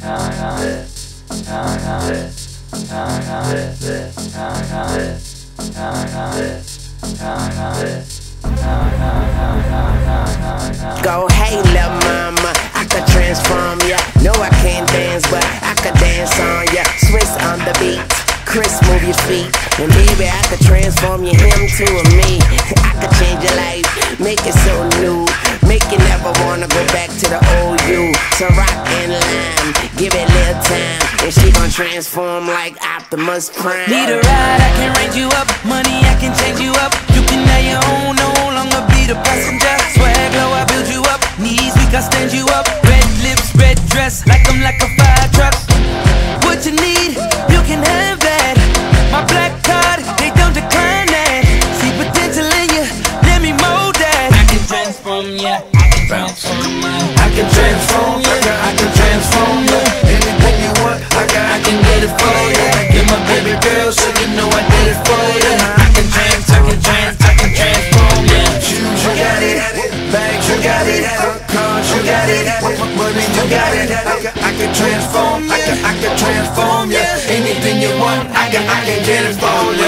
Go, hey, lil' mama, I could transform ya. No, I can't dance, but I could dance on ya. Swiss on the beat, Chris, move your feet. And baby, I could transform you, him to a me. I could change your life, make it so new. Make you never wanna go back to the old you. So rock and lime, give it a little time, and she gon' transform like Optimus Prime. Need a ride, I can range you up. Money, I can change you up. You can have your own, no longer be the passenger. Swag low, I build you up. Knees weak, I stand you up. Red lips, red dress, like I'm like a fire truck. What you need, you can have that. My black card, they don't decline that. See potential in you, let me mold that. I can transform ya, I can transform ya. I can transform ya, I can transform ya. Anything you want, I can get it for ya. Get my baby girl, so you know I did it for ya. I can transform ya. Shoes, you got it. Bags, you got it. Cars, you got it. Money, you got it. I can transform ya, I can transform ya. Anything you want, I can get it for ya.